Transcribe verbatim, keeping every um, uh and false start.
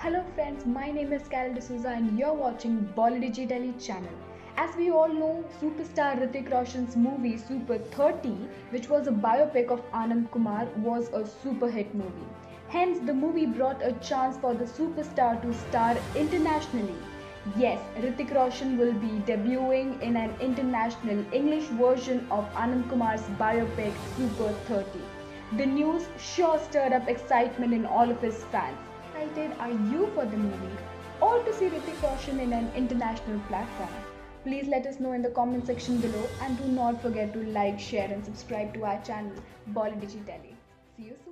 Hello friends, my name is Carol D'Souza and you're watching Bollywood Delhi channel. As we all know, superstar Hrithik Roshan's movie Super thirty, which was a biopic of Anand Kumar, was a super hit movie. Hence, the movie brought a chance for the superstar to star internationally. Yes, Hrithik Roshan will be debuting in an international English version of Anand Kumar's biopic Super thirty. The news sure stirred up excitement in all of his fans. How excited are you for the movie or to see Hrithik Roshan in an international platform? Please let us know in the comment section below and do not forget to like, share and subscribe to our channel Bollywood Delhi. See you soon.